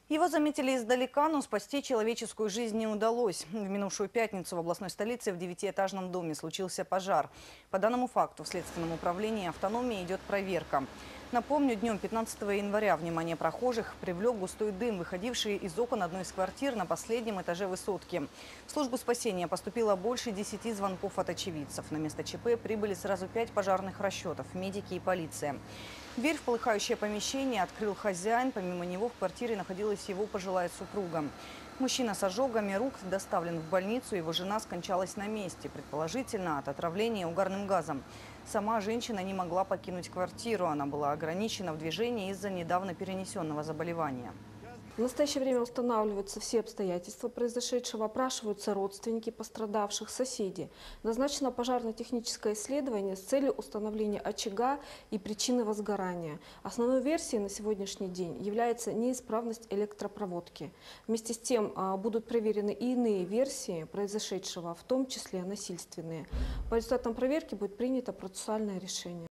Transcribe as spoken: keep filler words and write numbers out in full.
Его заметили издалека, но спасти человеческую жизнь не удалось. В минувшую пятницу в областной столице в девятиэтажном доме случился пожар. По данному факту в Следственном управлении автономии идет проверка. Напомню, днем пятнадцатого января внимание прохожих привлек густой дым, выходивший из окон одной из квартир на последнем этаже высотки. В службу спасения поступило больше десяти звонков от очевидцев. На место ЧП прибыли сразу пять пожарных расчетов, медики и полиция. Дверь в полыхающее помещение открыл хозяин. Помимо него в квартире находилась его пожилая супруга. Мужчина с ожогами рук доставлен в больницу. Его жена скончалась на месте, предположительно от отравления угарным газом. Сама женщина не могла покинуть квартиру. Она была ограничена в движении из-за недавно перенесенного заболевания. В настоящее время устанавливаются все обстоятельства произошедшего, опрашиваются родственники пострадавших, соседи. Назначено пожарно-техническое исследование с целью установления очага и причины возгорания. Основной версией на сегодняшний день является неисправность электропроводки. Вместе с тем будут проверены и иные версии произошедшего, в том числе насильственные. По результатам проверки будет принято процессуальное решение.